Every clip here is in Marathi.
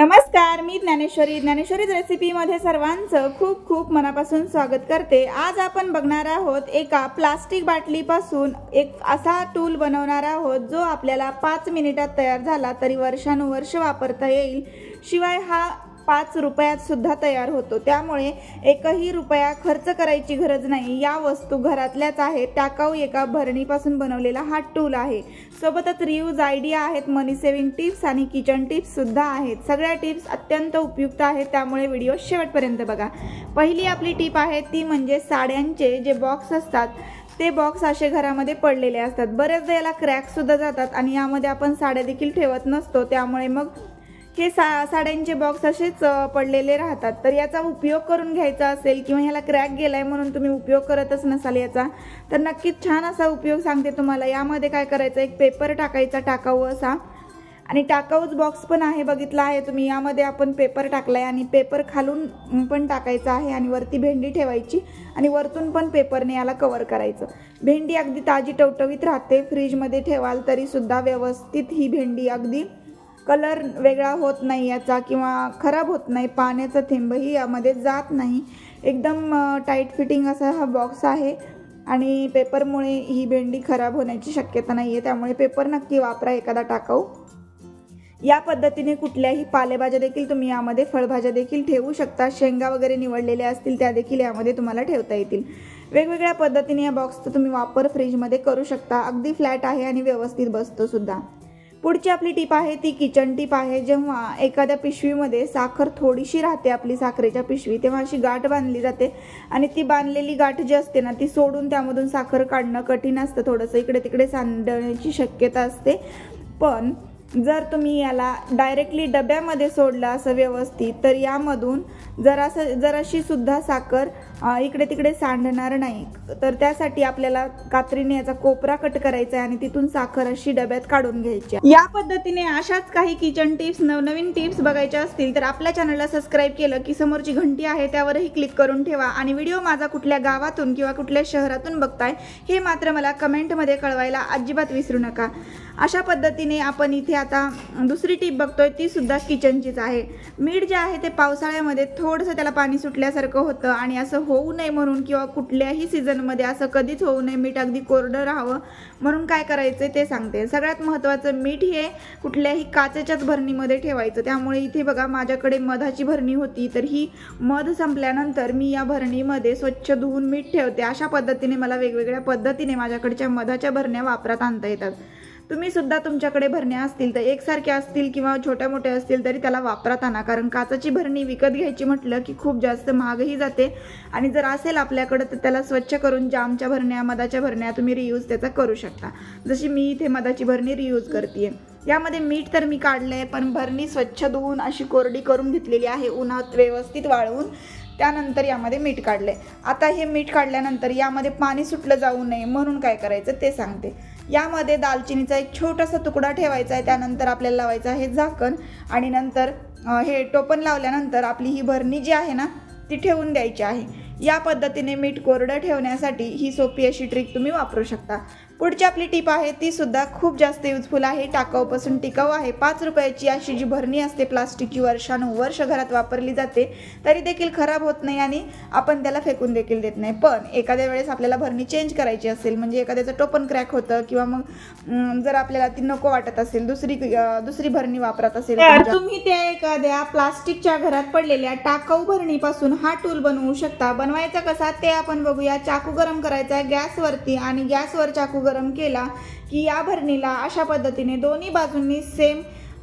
नमस्कार, मी ज्ञानेश्वरी रेसिपीमध्ये सर्वांचं खूप खूप मनापासून स्वागत करते। आज आपण बघणार आहोत एका प्लास्टिक बाटलीपासून एक असा टूल बनवणार आहोत जो आपल्याला 5 मिनिटात तयार झाला तरी वर्षानुवर्ष वापरता येईल। शिवाय हा 5 रुपयात सुद्धा तयार होतो, त्यामुळे एकही रुपया खर्च करायची गरज नाही। या वस्तू घरातल्याच आहेत, टाकाऊ एका भरणीपासून बनवलेला हा टूल आहे। सोबतच रियूज आयडिया आहेत, मनी सेव्हिंग टिप्स आणि किचन टिप्स सुद्धा आहेत। सगळ्या टिप्स अत्यंत उपयुक्त आहेत, त्यामुळे व्हिडिओ शेवटपर्यंत बघा। पहिली आपली टिप आहे ती म्हणजे साड्यांचे जे बॉक्स असतात ते बॉक्स असे घरामध्ये पडलेले असतात। बरेचदा याला क्रॅक सुद्धा जातात आणि यामध्ये आपण साड्या देखील ठेवत नसतो, त्यामुळे मग हे साड्यांचे बॉक्स असेच पडलेले राहतात। तर याचा उपयोग करून घ्यायचा असेल किंवा ह्याला क्रॅक गेलाय म्हणून तुम्ही उपयोग करतच नसाल याचा, तर नक्कीच छान असा उपयोग सांगते तुम्हाला। यामध्ये काय करायचं, एक पेपर टाकायचा टाकाऊ असा, आणि टाकाऊच बॉक्स पण आहे, बघितला आहे तुम्ही। यामध्ये आपण पेपर टाकलाय आणि पेपर खालून पण टाकायचा आहे आणि वरती भेंडी ठेवायची आणि वरतून पण पेपरने याला कव्हर करायचं। भेंडी अगदी ताजी टवटवीत राहते, फ्रीजमध्ये ठेवाल तरी सुद्धा व्यवस्थित ही भेंडी अगदी कलर वेगळा होत नाही याचा किंवा खराब होत नाही, पाण्याचा थेंबही यामध्ये जात नाही। एकदम टाईट फिटिंग असा हा बॉक्स आहे आणि पेपरमुळे ही भेंडी खराब होण्याची शक्यता नाही आहे, त्यामुळे पेपर नक्की वापरा एखादा टाकाऊ। या पद्धतीने कुठल्याही पालेभाज्या देखील तुम्ही यामध्ये, फळभाज्या देखील ठेवू शकता। शेंगा वगैरे निवडलेल्या असतील त्या देखील यामध्ये तुम्हाला ठेवता येतील। वेगवेगळ्या पद्धतीने या बॉक्सचा तुम्ही वापर फ्रीजमध्ये करू शकता। अगदी फ्लॅट आहे आणि व्यवस्थित बसतो सुद्धा। पुढची आपली टिप आहे ती किचन टिप आहे। जेव्हा एखाद्या पिशवीमध्ये साखर थोडीशी राहते, आपली साखरेच्या पिशवी, तेव्हा अशी गाठ बांधली जाते आणि ती बांधलेली गाठ जी असते ना ती सोडून त्यामधून साखर काढणं कठीण असतं, थोडंसं इकडे तिकडे सांडण्याची शक्यता असते। पण जर तुम्ही याला डायरेक्टली डब्यामध्ये सोडलं असं व्यवस्थित, तर यामधून जराशी सुद्धा साखर इकडे तिकडे सांडणार नाही। तर त्यासाठी आपल्याला कात्रीने याचा कोपरा कट करायचा आहे आणि तिथून साखर अशी डब्यात काढून घ्यायची। या पद्धतीने अशाच काही किचन टिप्स, नवनवीन टिप्स बघायच्या असतील तर आपल्या चॅनलला सबस्क्राईब केलं की समोरची घंटी आहे त्यावरही क्लिक करून ठेवा। आणि व्हिडिओ माझा कुठल्या गावातून किंवा कुठल्या शहरातून बघताय हे मात्र मला कमेंटमध्ये कळवायला अजिबात विसरू नका। अशा पद्धतीने आपण इथे आता दुसरी टिप बघतोय, ती सुद्धा किचनचीच आहे। मीठ जे आहे ते पावसाळ्यामध्ये थोडंसं त्याला पाणी सुटल्यासारखं होतं आणि असं होऊ नये म्हणून किंवा कुठल्याही सीझनमध्ये असं कधीच होऊ नये, मीठ अगदी कोरडं राहावं म्हणून काय करायचं ते सांगते। सगळ्यात महत्त्वाचं, मीठ हे कुठल्याही काचेच्याच भरणीमध्ये ठेवायचं। त्यामुळे इथे बघा माझ्याकडे मधाची भरणी होती, तर ही मध संपल्यानंतर मी या भरणीमध्ये स्वच्छ धुवून मीठ ठेवते। अशा पद्धतीने मला वेगवेगळ्या पद्धतीने माझ्याकडच्या मधाच्या भरण्या वापरात आणता येतात। तुम्ही सुद्धा तुमच्याकडे भरण्या असतील तर एकसारख्या असतील किंवा छोट्या मोठ्या असतील तरी त्याला वापरात आणा, कारण काचेची भरणी विकत घ्यायची म्हटलं की खूप जास्त महागही जाते आणि जर असेल आपल्याकडे तर त्याला स्वच्छ करून जामच्या भरण्या, मधाच्या भरण्या तुम्ही रियूज त्याचा करू शकता। जशी मी इथे मधाची भरणी रियूज करते। यामध्ये मीठ तर मी काढलंय, पण भरणी स्वच्छ धुवून अशी कोरडी करून घेतलेली आहे, उन्हात व्यवस्थित वाळवून। त्यानंतर यामध्ये मीठ काढले। आता हे मीठ काढल्यानंतर यामध्ये पाणी सुटलं जाऊ नये म्हणून काय करायचं ते सांगते। यामध्ये दालचिनीचा एक छोटासा तुकडा ठेवायचा आहे, त्यानंतर आपल्याला लावायचं आहे झाकण आणि नंतर हे टोपण लावल्यानंतर आपली ही भरणी जी आहे ना ती ठेवून द्यायची आहे। या पद्धतीने मीठ कोरडं ठेवण्यासाठी ही सोपी अशी ट्रिक तुम्ही वापरू शकता। पुढची आपली टिप आहे ती सुद्धा खूप जास्त युजफुल आहे, टाकाऊपासून टिकाऊ आहे। 5 रुपयाची अशी जी भरणी असते प्लास्टिकची, वर्षानुवर्ष घरात वापरली जाते तरी देखील खराब होत नाही आणि आपण त्याला फेकून देखील देत नाही। पण एखाद्या वेळेस आपल्याला भरणी चेंज करायची असेल, म्हणजे एखाद्याचं टोपण क्रॅक होतं किंवा मग जर आपल्याला ती नको वाटत असेल, दुसरी भरणी वापरत असेल, तर तुम्ही त्या एखाद्या प्लास्टिकच्या घरात पडलेल्या टाकाऊ भरणीपासून हा टूल बनवू शकता। बनवायचा कसा ते आपण बघूया। चाकू गरम करायचा आहे गॅसवरती आणि गॅसवर चाकू गरम केला की या भरणीला अशा पद्धतीने दोन्ही बाजूंनी सेम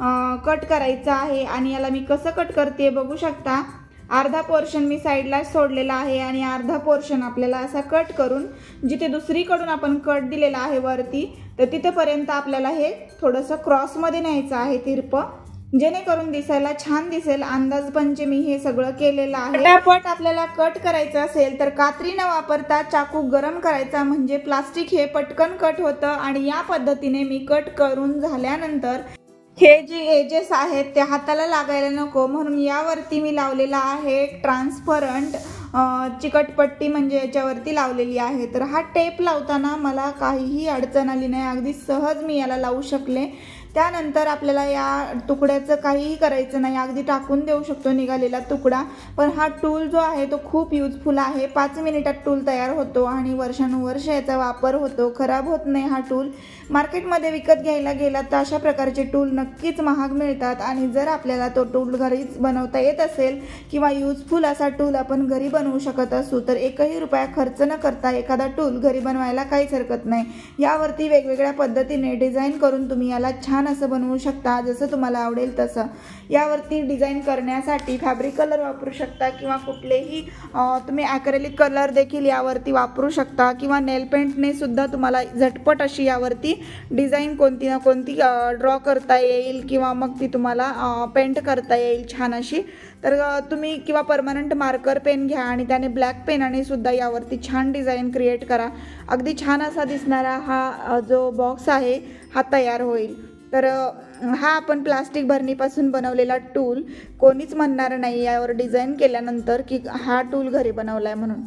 कट करायचा आहे। आणि याला मी कसं कट करते बघू शकता। अर्धा पोर्शन मी साईडला सोडलेला आहे आणि अर्धा पोर्शन आपल्याला असा कट करून, जिथे दुसरीकडून आपण कट दिलेला आहे वरती, तर तिथेपर्यंत आपल्याला हे थोडंसं क्रॉसमध्ये न्यायचं आहे तिरपं, जेणेकरून दिसायला छान दिसेल। अंदाजपंचे मी हे सगळं केलेलं आहे। पटापट आपल्याला कट करायचं असेल तर कात्री न वापरता चाकू गरम करायचा, म्हणजे प्लास्टिक हे पटकन कट होतं। आणि या पद्धतीने मी कट करून झाल्यानंतर हे जे एजेस आहेत ते हाताला लागायला नको म्हणून यावरती मी लावलेला आहे ट्रान्सपरंट चिकटपट्टी, म्हणजे याच्यावरती लावलेली आहे। तर हा टेप लावताना मला काहीही अडचण आली नाही, अगदी सहज मी याला लावू शकले। त्यानंतर आपल्याला या तुकड्याचं काहीही करायचं नाही, अगदी टाकून देऊ शकतो निघालेला तुकडा. पण हा टूल जो आहे तो खूप युजफुल आहे. 5 मिनिटात टूल तयार होतो आणि वर्षानुवर्ष याचा वापर होतो, खराब होत नाही हा टूल. मार्केटमध्ये विकत घ्यायला गेला तर अशा प्रकारचे टूल नक्कीच महाग मिळतात आणि जर आपल्याला तो टूल घरीच बनवता येत असेल किंवा युजफुल असा टूल आपण घरी बनवू शकत असू तर 1ही रुपया खर्च न करता एखादा टूल घरी बनवायला काहीच हरकत नाही. यावरती वेगवेगळ्या पद्धतीने डिझाईन करून तुम्ही याला छान असं बनवू शकता, जसं तुम्हाला आवडेल तसं. यावरती डिझाईन करण्यासाठी फॅब्रिक कलर वापरू शकता किंवा कुठलेही तुम्ही ॲक्रेलिक कलर देखील यावरती वापरू शकता किंवा नेल पेंटने सुद्धा तुम्हाला झटपट अशी यावरती डिझाईन कोणती ना कोणती ड्रॉ करता येईल किंवा मग ती तुम्हाला पेंट करता येईल छान अशी. तर तुम्ही किंवा परमनंट मार्कर पेन घ्या आणि त्याने ब्लॅक पेनाने सुद्धा यावरती छान डिझाईन क्रिएट करा. अगदी छान असा दिसणारा हा जो बॉक्स आहे हा तयार होईल. तर हा आपण प्लास्टिक भरणीपासून बनवलेला टूल कोणीच म्हणणार नाही यावर डिझाईन केल्यानंतर की हा टूल घरी बनवला आहे म्हणून.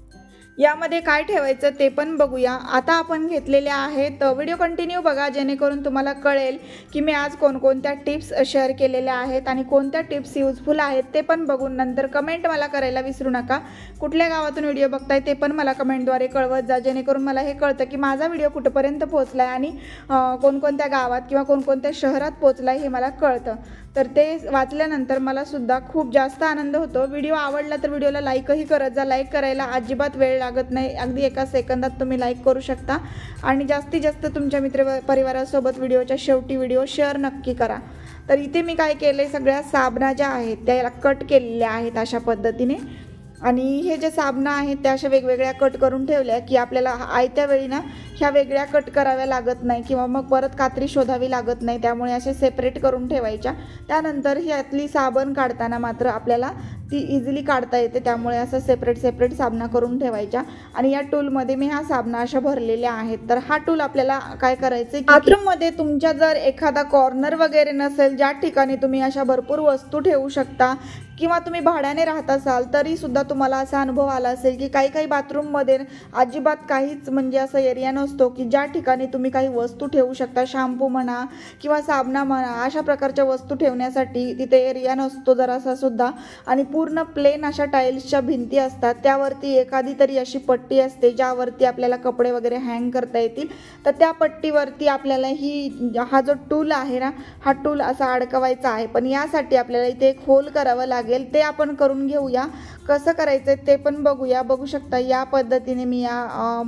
यामध्ये काय ठेवायचं ते पण बघूया. आता आपण घेतलेल्या आहेत, व्हिडिओ कंटिन्यू बघा जेणेकरून तुम्हाला कळेल की मी आज कोणकोणत्या टिप्स शेअर केलेल्या आहेत आणि कोणत्या टिप्स युजफुल आहेत ते पण बघून नंतर कमेंट मला करायला विसरू नका. कुठल्या गावातून व्हिडिओ बघताय ते पण मला कमेंटद्वारे कळवत जा, जेणेकरून मला हे कळतं की माझा व्हिडिओ कुठंपर्यंत पोहोचला आहे आणि कोणकोणत्या गावात किंवा कोणकोणत्या शहरात पोहोचला आहे हे मला कळतं. तर ते वाचल्यानंतर मला सुद्धा खूप जास्त आनंद होतो. व्हिडिओ आवडला तर व्हिडिओला लाईकही करत जा. लाईक करायला अजिबात वेळ लागत नाही, अगदी एका सेकंदात तुम्ही लाईक करू शकता आणि जास्तीत जास्त तुमच्या मित्रपरिवारासोबत व्हिडिओच्या शेवटी व्हिडिओ शेअर नक्की करा. तर इथे मी काय केलं, सगळ्या साबणा ज्या आहेत त्या याला कट केलेल्या आहेत अशा पद्धतीने आणि हे जे साबणा आहेत त्या अशा वेगवेगळ्या कट करून ठेवल्या की आपल्याला आयत्या वेळी ना ह्या वेगळ्या कट कराव्या लागत नाही किंवा मग परत कात्री शोधावी लागत नाही. त्यामुळे असे सेपरेट करून ठेवायच्या. त्यानंतर ह्यातली साबण काढताना मात्र आपल्याला ती इझिली काढता येते, त्यामुळे असं सेपरेट साबणा करून ठेवायच्या. आणि या टूलमध्ये मी ह्या साबणा अशा भरलेल्या आहेत. तर हा टूल आपल्याला काय करायचं, बाथरूममध्ये तुमच्या जर एखादा कॉर्नर वगैरे नसेल ज्या ठिकाणी तुम्ही अशा भरपूर वस्तू ठेवू शकता किंवा तुम्ही भाड्याने राहत असाल तरी सुद्धा तुम्हाला असा अनुभव आला असेल की काही बाथरूममध्ये अजिबात काहीच म्हणजे असं एरिया नसतो की ज्या ठिकाणी तुम्ही काही वस्तू ठेवू शकता, शॅम्पू म्हणा किंवा साबणा म्हणा, अशा प्रकारच्या वस्तू ठेवण्यासाठी तिथे एरिया नसतो जरासा सुद्धा. आणि पूर्ण प्लेन अशा टाईल्सच्या भिंती असतात, त्यावरती एखादी तरी अशी पट्टी असते ज्यावरती आपल्याला कपडे वगैरे हँग करता येतील. तर त्या पट्टीवरती आपल्याला हा जो टूल आहे ना हा टूल असा अडकवायचा आहे. पण यासाठी आपल्याला इथे एक होल करावं लागेल, ते आपण करून घेऊया. कसं करायचं ते पण बघूया. बघू शकता या पद्धतीने मी या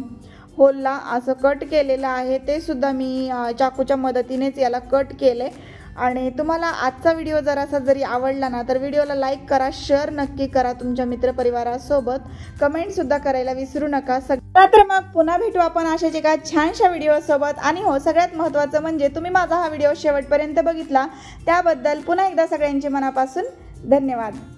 होलला असं कट केलेलं आहे. ते सुद्धा मी चाकूच्या मदतीनेच याला कट केले. आणि तुम्हाला आजचा व्हिडिओ जरी आवडला ना तर व्हिडिओला लाईक करा, शेअर नक्की करा तुमच्या मित्रपरिवारासोबत, कमेंटसुद्धा करायला विसरू नका. तर मग पुन्हा भेटू आपण अशाच एका छानशा व्हिडिओसोबत. आणि हो, सगळ्यात महत्त्वाचं म्हणजे तुम्ही माझा हा व्हिडिओ शेवटपर्यंत बघितला त्याबद्दल पुन्हा एकदा सगळ्यांचे मनापासून धन्यवाद.